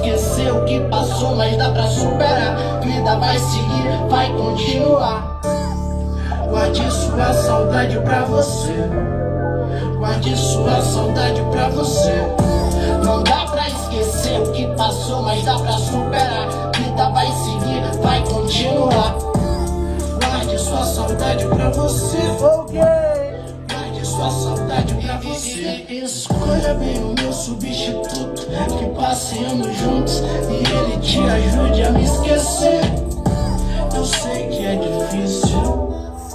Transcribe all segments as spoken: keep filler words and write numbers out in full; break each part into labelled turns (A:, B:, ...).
A: esquecer o que passou, mas dá pra superar. Vida vai seguir, vai continuar. Guarde sua saudade pra você. Guarde sua saudade pra você. Não dá pra esquecer o que passou, mas dá pra superar. Vida vai seguir, vai continuar. Guarde sua saudade pra você. Guarde sua saudade pra você. Escolha bem o meu substituto, que passe anos juntos e ele te ajude a me esquecer. Eu sei que é difícil,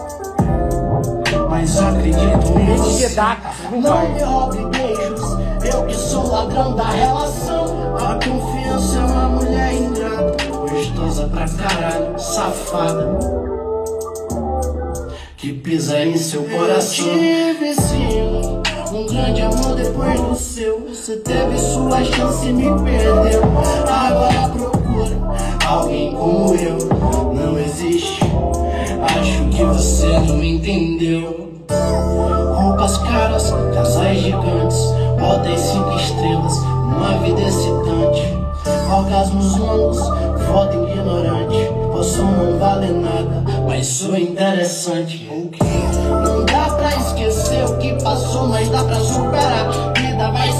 A: mas acredito em você. Não me roube beijos, eu que sou ladrão da relação. A confiança é uma mulher ingrata, gostosa pra caralho, safada, que pisa em seu coração. Tive sim um grande amor depois do seu. Você teve sua chance e me perdeu. Agora procura alguém como eu. Não existe, acho que você não entendeu. Roupas caras, casais gigantes, hotéis cinco estrelas, uma vida excitante. Orgasmos longos, foda ignorante. Posso não valer nada, mas sou interessante. Okay. Não dá pra esquecer o que passou, mas dá pra superar. Vida vai